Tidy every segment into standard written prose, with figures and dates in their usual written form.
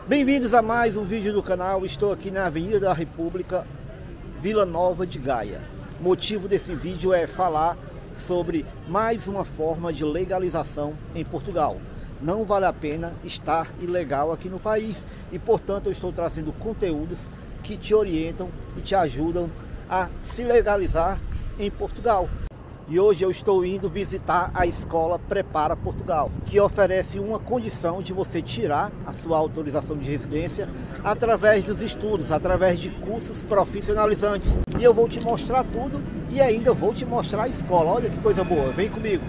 Bem-vindos a mais um vídeo do canal. Estou aqui na Avenida da República, Vila Nova de Gaia. O motivo desse vídeo é falar sobre mais uma forma de legalização em Portugal. Não vale a pena estar ilegal aqui no país e, portanto, eu estou trazendo conteúdos que te orientam e te ajudam a se legalizar em Portugal. E hoje eu estou indo visitar a escola Prepara Portugal, que oferece uma condição de você tirar a sua autorização de residência através dos estudos, através de cursos profissionalizantes. E eu vou te mostrar tudo e ainda vou te mostrar a escola. Olha que coisa boa, vem comigo.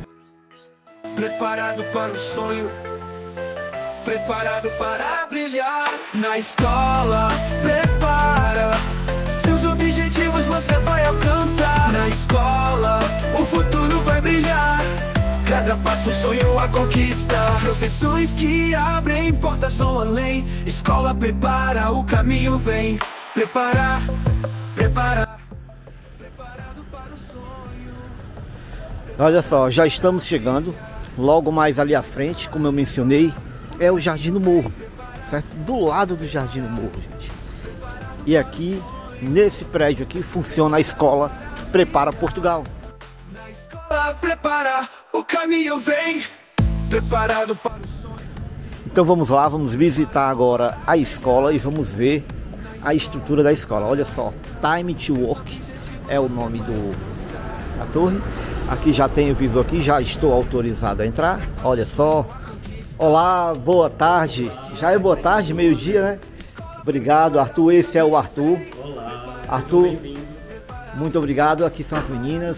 Preparado para o sonho, preparado para brilhar na escola. Prepara, seus objetivos você vai alcançar. Na escola, o futuro vai brilhar. Cada passo, um sonho a conquista. Profissões que abrem portas vão além. Escola prepara, o caminho vem. Preparar, preparar, preparado para o sonho. Olha só, já estamos chegando. Logo mais ali à frente, como eu mencionei, é o Jardim do Morro, certo? Do lado do Jardim do Morro, gente. E aqui, nesse prédio aqui, funciona a escola Prepara Portugal. Na escola prepara, o caminho vem. Preparado para o sonho. Então vamos lá, vamos visitar agora a escola e vamos ver a estrutura da escola. Olha só, Time to Work é o nome da torre. Aqui já tem o visor aqui, já estou autorizado a entrar. Olha só. Olá, boa tarde. Já é boa tarde, meio-dia, né? Obrigado, Arthur. Esse é o Arthur. Olá, Arthur, muito obrigado. Aqui são as meninas.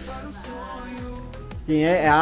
Quem é? É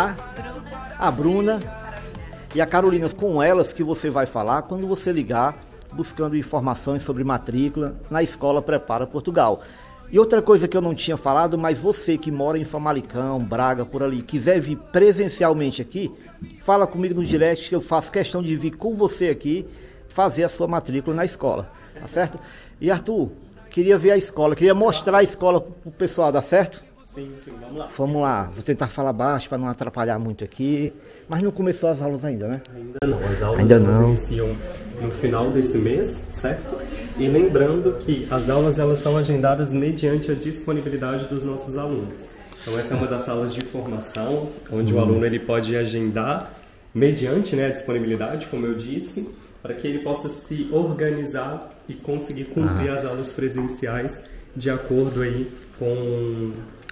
a Bruna e a Carolina. Com elas que você vai falar quando você ligar buscando informações sobre matrícula na escola Prepara Portugal. E outra coisa que eu não tinha falado, mas você que mora em Famalicão, Braga, por ali, quiser vir presencialmente aqui, fala comigo no direct que eu faço questão de vir com você aqui fazer a sua matrícula na escola, tá certo? E Arthur, queria ver a escola, queria mostrar a escola pro pessoal, dá certo? Sim, vamos lá. Vamos lá, vou tentar falar baixo para não atrapalhar muito aqui, mas não começou as aulas ainda, né? Ainda não, as aulas ainda não iniciam no final desse mês, certo? E lembrando que as aulas elas são agendadas mediante a disponibilidade dos nossos alunos. Então essa é uma das salas de formação, onde o aluno ele pode agendar mediante, né, a disponibilidade, como eu disse, para que ele possa se organizar e conseguir cumprir as aulas presenciais de acordo aí com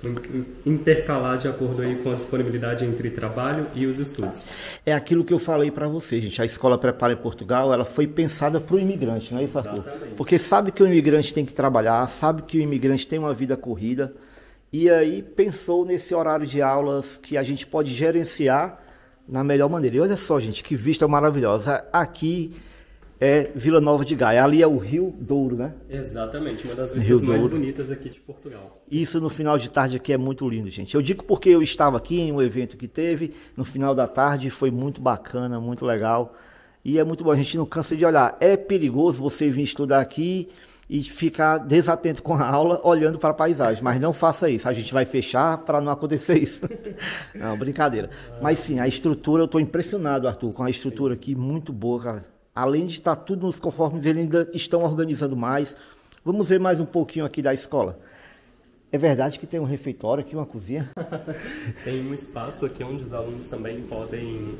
intercalar de acordo aí com a disponibilidade entre trabalho e os estudos. É aquilo que eu falei para você, gente. A escola Prepara em Portugal, ela foi pensada para o imigrante, não é isso, Arthur? Exatamente. Porque sabe que o imigrante tem que trabalhar, sabe que o imigrante tem uma vida corrida, e aí pensou nesse horário de aulas que a gente pode gerenciar na melhor maneira. E olha só, gente, que vista maravilhosa. Aqui é Vila Nova de Gaia, ali é o Rio Douro, né? Exatamente, uma das vistas mais bonitas aqui de Portugal. Isso no final de tarde aqui é muito lindo, gente. Eu digo porque eu estava aqui em um evento que teve no final da tarde, foi muito bacana, muito legal. E é muito bom, a gente não cansa de olhar. É perigoso você vir estudar aqui e ficar desatento com a aula, olhando para a paisagem. Mas não faça isso, a gente vai fechar para não acontecer isso. Não, brincadeira. Mas sim, a estrutura, eu estou impressionado, Arthur, com a estrutura aqui, muito boa, cara. Além de estar tudo nos conformes, eles ainda estão organizando mais. Vamos ver mais um pouquinho aqui da escola. É verdade que tem um refeitório aqui, uma cozinha? Tem um espaço aqui onde os alunos também podem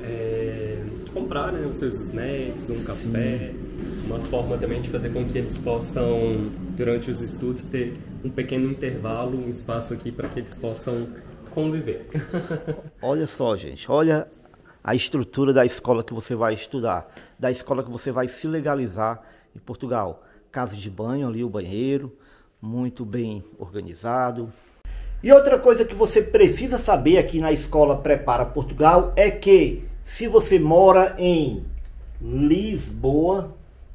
comprar, né, os seus snacks, um café. Uma forma também de fazer com que eles possam, durante os estudos, ter um pequeno intervalo, um espaço aqui para que eles possam conviver. Olha só, gente, olha a estrutura da escola que você vai estudar, da escola que você vai se legalizar em Portugal. Casa de banho ali, o banheiro, muito bem organizado. E outra coisa que você precisa saber aqui na escola Prepara Portugal é que se você mora em Lisboa,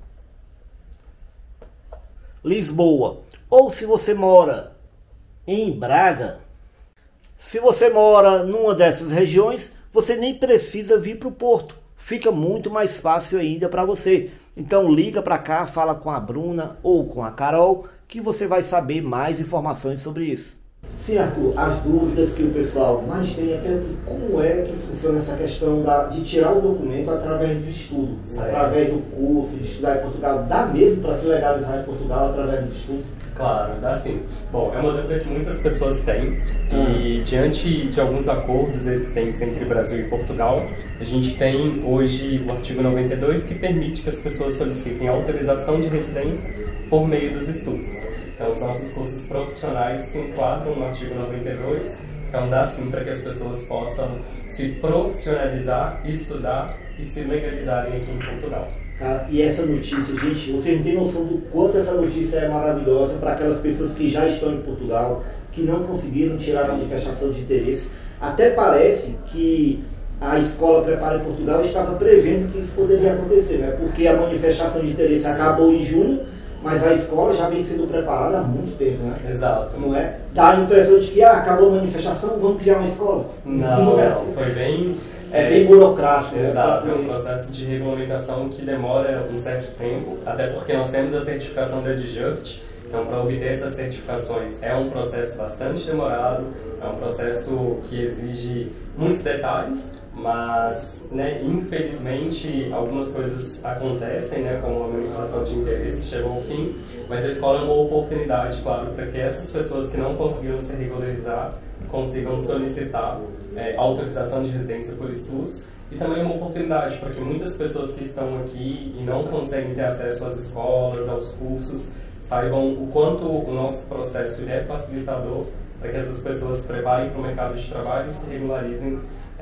ou se você mora em Braga, se você mora numa dessas regiões, você nem precisa vir para o Porto. Fica muito mais fácil ainda para você. Então liga para cá, fala com a Bruna ou com a Carol, que você vai saber mais informações sobre isso. Sim, Arthur, as dúvidas que o pessoal mais tem é como é que funciona essa questão de tirar o documento através do estudo, através do curso, de estudar em Portugal. Dá mesmo para se legalizar em Portugal através dos estudos? Claro, dá sim. Bom, é uma dúvida que muitas pessoas têm e diante de alguns acordos existentes entre Brasil e Portugal, a gente tem hoje o artigo 92 que permite que as pessoas solicitem autorização de residência por meio dos estudos. Então, os nossos cursos profissionais se enquadram no artigo 92, então dá sim para que as pessoas possam se profissionalizar, estudar e se legalizarem aqui em Portugal. Cara, e essa notícia, gente, você não tem noção do quanto essa notícia é maravilhosa para aquelas pessoas que já estão em Portugal, que não conseguiram tirar a manifestação de interesse. Até parece que a Escola Prepara em Portugal estava prevendo que isso poderia acontecer, né? Porque a manifestação de interesse acabou em julho, mas a escola já vem sendo preparada há muito tempo, né? Exato. Não é? Dá a impressão de que acabou a manifestação, vamos criar uma escola. Não, foi bem... É bem burocrático. Exato, é um processo de regulamentação que demora um certo tempo, até porque nós temos a certificação da DGUCT, então para obter essas certificações é um processo bastante demorado, é um processo que exige muitos detalhes, mas, né, infelizmente, algumas coisas acontecem, né, como a manifestação de interesse que chegou ao fim, mas a escola é uma oportunidade, claro, para que essas pessoas que não conseguiram se regularizar consigam solicitar autorização de residência por estudos, e também é uma oportunidade para que muitas pessoas que estão aqui e não conseguem ter acesso às escolas, aos cursos, saibam o quanto o nosso processo é facilitador para que essas pessoas se preparem para o mercado de trabalho e se regularizem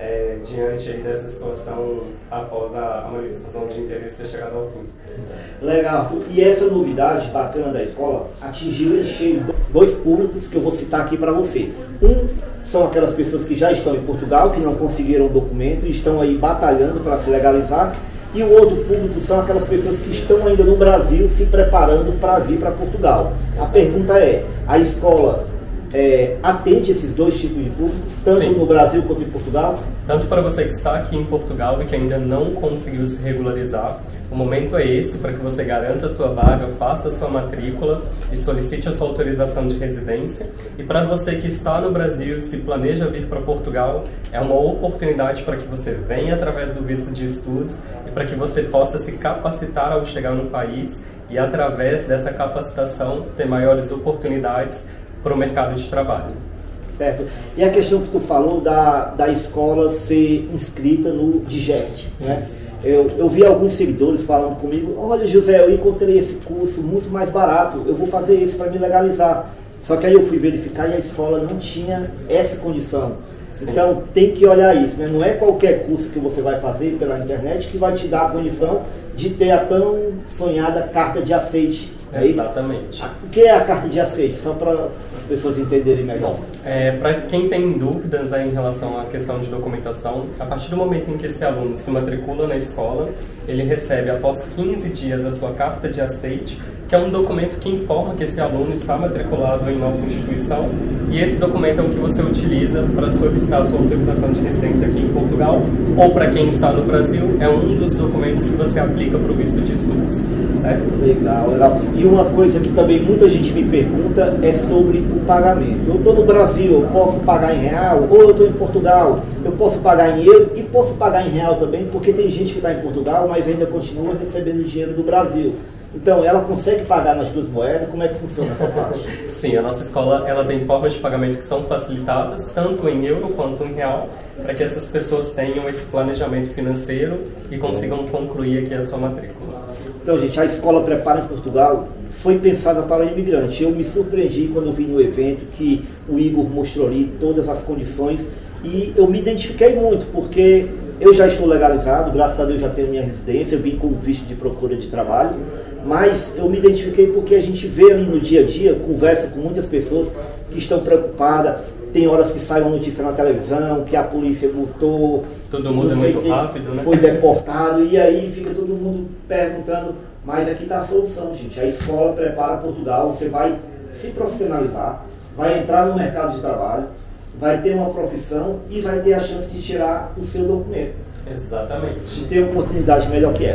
diante aí dessa situação após a manifestação de interesse ter chegado ao fim. Legal. E essa novidade bacana da escola atingiu em cheio dois públicos que eu vou citar aqui para você. Um são aquelas pessoas que já estão em Portugal, que não conseguiram o documento e estão aí batalhando para se legalizar. E o outro público são aquelas pessoas que estão ainda no Brasil se preparando para vir para Portugal. A pergunta é, a escola atende esses dois tipos de público, tanto Sim. no Brasil quanto em Portugal? Tanto para você que está aqui em Portugal e que ainda não conseguiu se regularizar, o momento é esse para que você garanta a sua vaga, faça a sua matrícula e solicite a sua autorização de residência. E para você que está no Brasil e se planeja vir para Portugal, é uma oportunidade para que você venha através do visto de estudos e para que você possa se capacitar ao chegar no país e através dessa capacitação ter maiores oportunidades para o mercado de trabalho. Certo. E a questão que tu falou da escola ser inscrita no DGECT, né? Eu vi alguns seguidores falando comigo, olha José, eu encontrei esse curso muito mais barato, eu vou fazer isso para me legalizar. Só que aí eu fui verificar e a escola não tinha essa condição. Sim. Então tem que olhar isso, né? Não é qualquer curso que você vai fazer pela internet que vai te dar a condição de ter a tão sonhada carta de aceite. É Exatamente. Isso? O que é a carta de aceite? Só para as pessoas entenderem melhor. Para quem tem dúvidas aí em relação à questão de documentação, a partir do momento em que esse aluno se matricula na escola, ele recebe após 15 dias a sua carta de aceite, que é um documento que informa que esse aluno está matriculado em nossa instituição, e esse documento é o que você utiliza para solicitar a sua autorização de residência aqui em Portugal, ou para quem está no Brasil, é um dos documentos que você aplica para o visto de estudos, certo? Legal, legal. E uma coisa que também muita gente me pergunta é sobre o pagamento. Eu estou no Brasil, eu posso pagar em real, ou eu estou em Portugal, eu posso pagar em euro e posso pagar em real também, porque tem gente que está em Portugal, mas ainda continua recebendo dinheiro do Brasil. Então, ela consegue pagar nas duas moedas? Como é que funciona essa parte? Sim, a nossa escola ela tem formas de pagamento que são facilitadas, tanto em euro quanto em real, para que essas pessoas tenham esse planejamento financeiro e consigam concluir aqui a sua matrícula. Então, gente, a Escola Prepara em Portugal foi pensada para o imigrante. Eu me surpreendi quando vi no evento que o Igor mostrou ali todas as condições e eu me identifiquei muito, porque eu já estou legalizado, graças a Deus já tenho minha residência, eu vim com visto de procura de trabalho, mas eu me identifiquei porque a gente vê ali no dia a dia, conversa com muitas pessoas que estão preocupadas, tem horas que sai uma notícia na televisão, que a polícia multou, todo mundo é muito rápido, né? Foi deportado, e aí fica todo mundo perguntando, mas aqui está a solução, gente. A Escola Prepara Portugal, você vai se profissionalizar, vai entrar no mercado de trabalho, vai ter uma profissão e vai ter a chance de tirar o seu documento. Exatamente. Não tem oportunidade melhor que essa.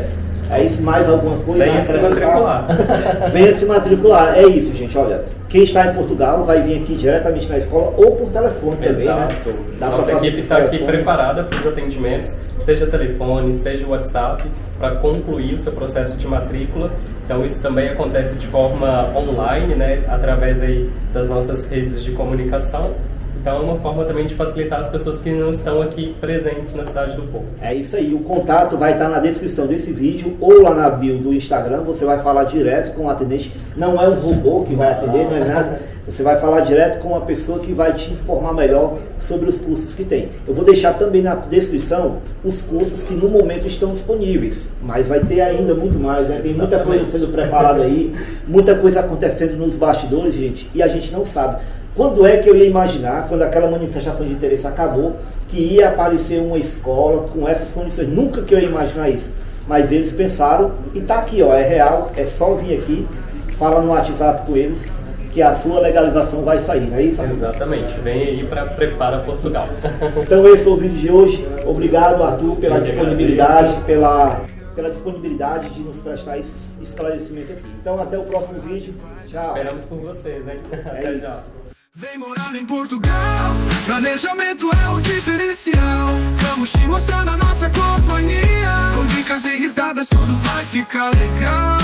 É isso, mais alguma coisa? Venha se matricular. Venha se matricular, é isso, gente, olha. Quem está em Portugal vai vir aqui diretamente na escola ou por telefone também, Exato. né? Nossa equipe está aqui preparada para os atendimentos, seja telefone, seja WhatsApp, para concluir o seu processo de matrícula. Então isso também acontece de forma online, né? Através aí das nossas redes de comunicação. Então é uma forma também de facilitar as pessoas que não estão aqui presentes na cidade do Porto. É isso aí, o contato vai estar na descrição desse vídeo ou lá na bio do Instagram, você vai falar direto com o atendente, não é um robô que vai atender, não é nada, você vai falar direto com uma pessoa que vai te informar melhor sobre os cursos que tem. Eu vou deixar também na descrição os cursos que no momento estão disponíveis, mas vai ter ainda muito mais, né? Tem muita coisa sendo preparada aí, muita coisa acontecendo nos bastidores, gente, e a gente não sabe. Quando é que eu ia imaginar, quando aquela manifestação de interesse acabou, que ia aparecer uma escola com essas condições? Nunca que eu ia imaginar isso. Mas eles pensaram, e tá aqui, ó, é real, é só vir aqui, fala no WhatsApp com eles, que a sua legalização vai sair, não é isso? Exatamente, vem aí para Prepara Portugal. Então esse foi o vídeo de hoje. Obrigado, Arthur, pela disponibilidade, pela disponibilidade de nos prestar esse esclarecimento aqui. Então até o próximo vídeo. Tchau. Esperamos por vocês, hein? Até já. Vem morar em Portugal, planejamento é o diferencial. Vamos te mostrar a nossa companhia, com dicas e risadas tudo vai ficar legal.